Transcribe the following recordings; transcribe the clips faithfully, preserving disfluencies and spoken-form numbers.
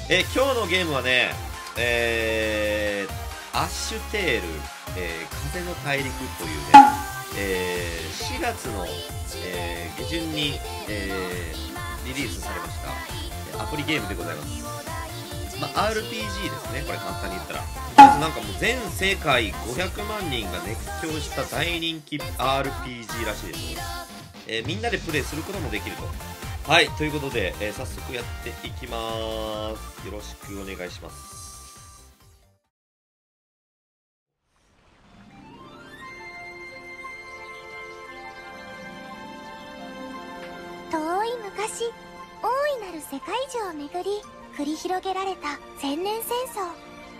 え今日のゲームはね、えー、アッシュテール、えー、風の大陸というね、えー、しがつの、えー、下旬に、えー、リリースされましたアプリゲームでございます。まあ、アールピージー ですね、これ簡単に言ったら。まずなんかもう全世界ごひゃくまんにんが熱狂した大人気 アールピージー らしいですね。えー、みんなでプレイすることもできると。はい、ということで、えー、早速やっていきまーす。よろしくお願いします。 遠い昔、大いなる世界樹をめぐり繰り広げられた千年戦争。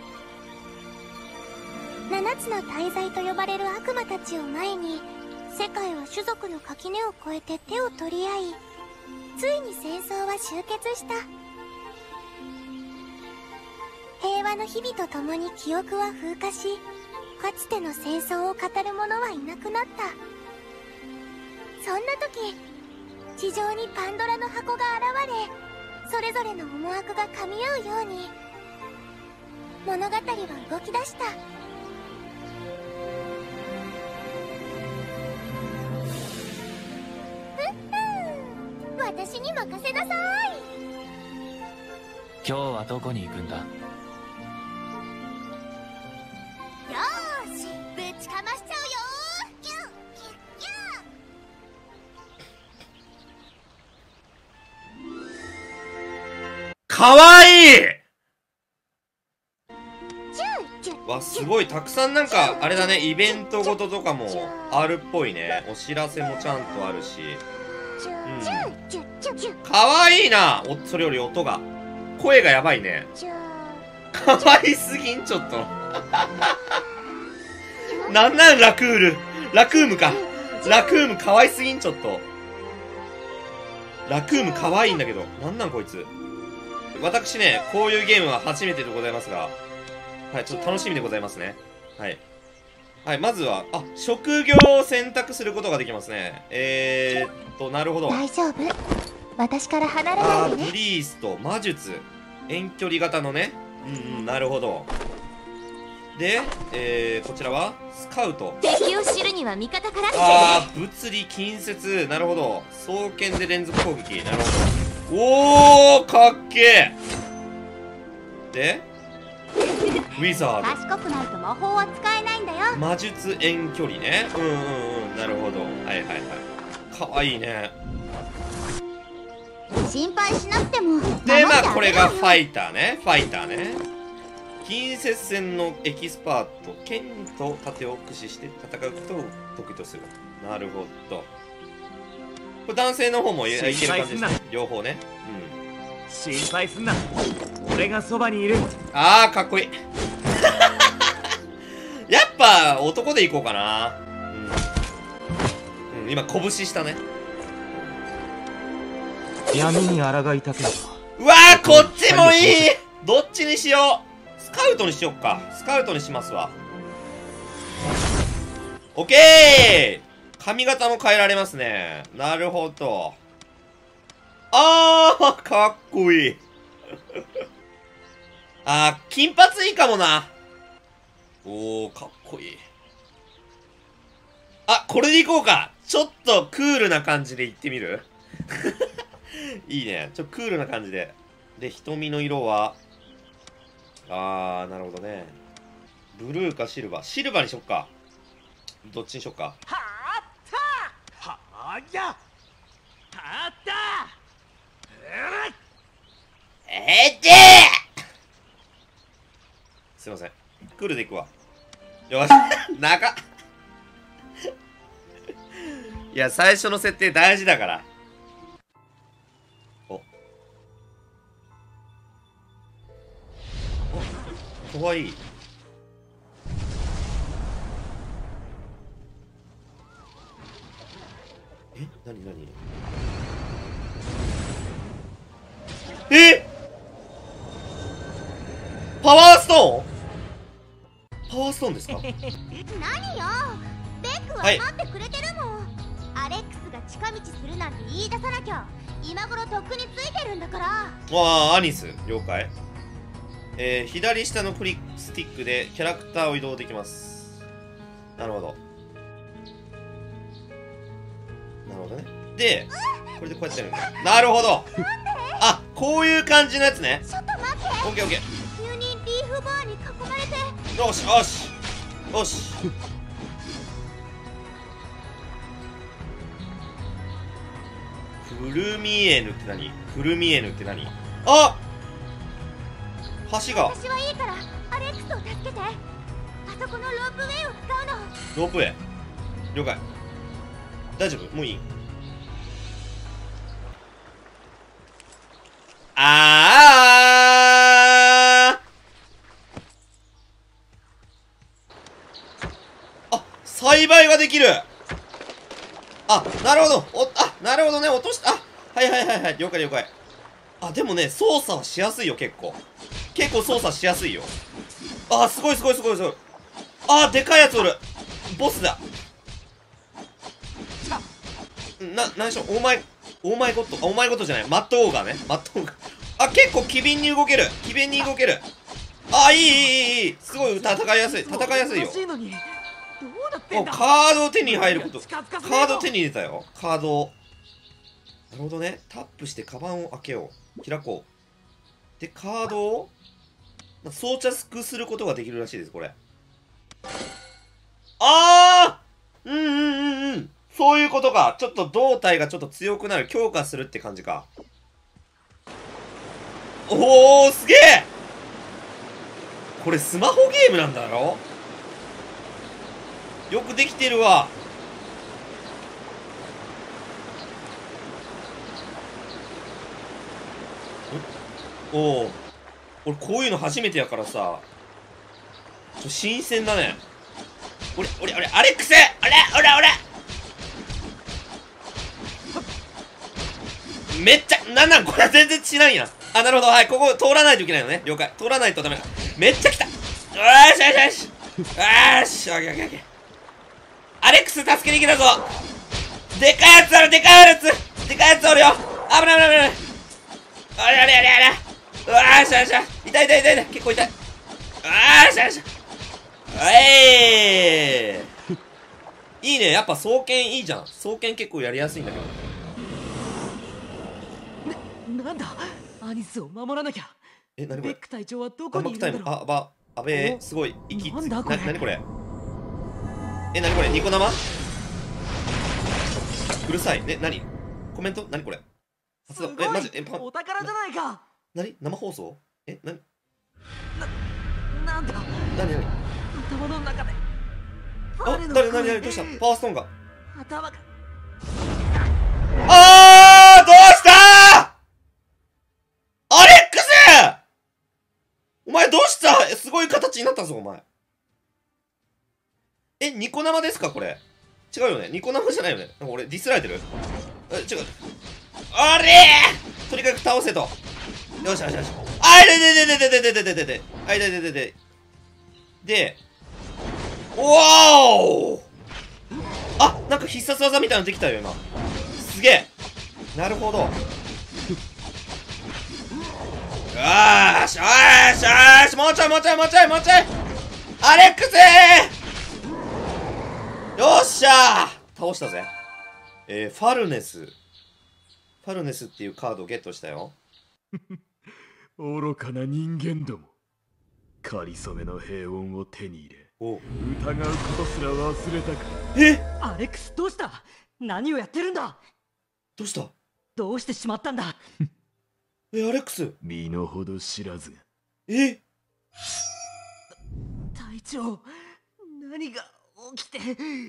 七つの大罪と呼ばれる悪魔たちを前に、世界は種族の垣根を越えて手を取り合い、ついに戦争は終結した。平和の日々とともに記憶は風化し、かつての戦争を語る者はいなくなった。そんな時、地上にパンドラの箱が現れ、それぞれの思惑が噛み合うように物語は動き出した。ふっふん、私に任せなさい。 今日はどこに行くんだ。 よーし、ぶちかましちゃうよ。キュッキュッキュッ。 かわいい。わ、すごいたくさんなんかあれだね、イベントごととかもあるっぽいね。お知らせもちゃんとあるし、うん、かわいいな。お、それより音が、声がやばいね。かわいすぎん、ちょっとなんなんラクール、ラクームか、ラクームかわいすぎん、ちょっと。ラクームかわいいんだけど、なんなんこいつ。私ね、こういうゲームは初めてでございますが、はい、ちょっと楽しみでございますね。はい。はい、まずは、あ、職業を選択することができますね。えーっと、なるほど。 大丈夫。私から離れないでね。 あー、プリースト、魔術、遠距離型のね。うんうん、なるほど。で、えー、こちらは、スカウト。 敵を知るには味方から。 あー、物理、近接、なるほど。双剣で連続攻撃、なるほど。おー、かっけー。で、ウィザード。 賢くないと魔法は使えないんだよ。 魔術遠距離ね。うんうんうん、なるほど。はいはいはい。かわいいね。 心配しなくても。 で、まあこれがファイターね。ファイターね。近接戦のエキスパート。剣と盾を駆使して戦うことを得意とする。なるほど。これ男性の方もいける感じですね。両方ね。 うん。心配すんな。俺がそばにいる。 あー、かっこいい。やっぱ男でいこうかな。うん、うん、今拳したね。 闇に抗いたければ。 うわー、こっちもいい。どっちにしよう。スカウトにしよっか。スカウトにしますわ。オッケー。髪型も変えられますね。なるほど。あー、かっこいい。あー、金髪いいかもな。おー、かっこいい。あ、これでいこうか。ちょっとクールな感じでいってみるいいね。ちょっとクールな感じで。で、瞳の色は、あー、なるほどね。ブルーかシルバー。シルバーにしよっか。どっちにしよっか。 はあったはあやはあったえー、でーすいません。クールでいくわ。よし。長っ。いや、最初の設定大事だから。お。お、かわいい。え、なになにえ、パワーストーン、パワーストーンですか何よ、ベックは待ってくれてるもん、はい、アレックスが近道するなんて言い出さなきゃ今頃とっくについてるんだから。 ああ、アニス了解。 えー、左下のクリックスティックでキャラクターを移動できます。なるほど。なるほどね。で、これでこうやってやるんだ。なるほど。あ、こういう感じのやつね。 ちょっと待って。 オッケーオッケー。 急にリーフバーに囲まれて。 よしよしよし。フルミエヌって何？フルミエヌって何？あ、橋が。 私はいいからアレックスを助けて。あそこのロープウェイを使うの。 ロープウェイ了解。大丈夫？もういい？あーあ、栽培ができる。あ、なるほど。お、あ、なるほどね。落とした。あ、はいはいはいはい。了解了解。あ、でもね、操作はしやすいよ、結構。結構操作しやすいよ。あ、すごいすごいすごいすごい。あ、でかいやつおる。ボスだ。な、何でしょう、お前、お前ごと、あ、お前ごとじゃない。マットオーガーね。マットオーガー。あ、結構機敏に動ける。機敏に動ける。あ、いいいいいいいい。すごい戦いやすい。戦いやすいよ。お、カードを手に入ること。カードを手に入れたよ。カードを。なるほどね。タップしてカバンを開けよう。開こう。で、カードを装着することができるらしいです、これ。あー、うんうんうんうん。そういうことか。ちょっと胴体がちょっと強くなる。強化するって感じか。おー、すげえ。これスマホゲームなんだろ。よくできてるわ。おお、俺こういうの初めてやからさ、ちょ新鮮だね。俺俺俺アレックス、あれ俺俺めっちゃなんなんこれ全然しないやん。あ、なるほど。はい、ここ通らないといけないのね。了解。通らないとダメだ。めっちゃ来た。よしよしよしよし。オッケーオッケーオッケー。アレックス助けに来たぞ。でかいやつある。でかいやつでかいやつおるよ。危ない危ない危ない。あれあれあれあれ。うわーしゃしゃ。痛い痛い痛い痛い。結構痛い。あーしゃしゃ。えーいいね。やっぱ双剣いいじゃん。双剣結構やりやすいんだけど。 な、なんだアニスを守らなきゃ。 え、なにこれ。 ベック隊長はどこにいるんだろう。 あ、ば、あべえ、すごい息つなんだこれ。 な、なにこれ。え、なにこれ。ニコ生うるさい。ね、なにコメントなにこれ。 すごい。 え、マジ、え、パお宝じゃないか。 なに生放送え、なにな、なんだなになに頭の中で。 あ、なになになにどうしたパワーストーンが。 頭が。 あーどうしたアレックスお前どうしたすごい形になったぞ、お前。え、ニコ生ですかこれ。違うよね。ニコ生じゃないよね。なんか俺ディスられてるえ、違う。あれーとにかく倒せと。よしよしよし。あいでででででででででで。あいでででで。で、おーあ、なんか必殺技みたいなのできたよ、今。すげえ。なるほど。よーしよーしよーしもうちょいもうちょいもうちょいもうちょいアレックスーよっしゃー倒したぜ。えー、ファルネス。ファルネスっていうカードをゲットしたよ。 愚かな人間ども。かりそめの平穏を手に入れ、 お疑うことすら忘れたか。 えアレックスどうした。何をやってるんだ。 どうしたどうしてしまったんだ。 え、アレックス身の程知らずが。 え隊長、何が起きて。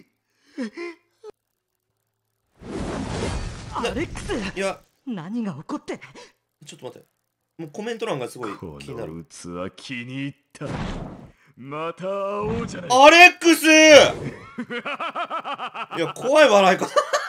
アレックスいや、 何が起こって。 ちょっと待って。もうコメント欄がすごいこ気になる。 の器気に入った。また会おうじゃない。 アレックスいや、怖い笑い方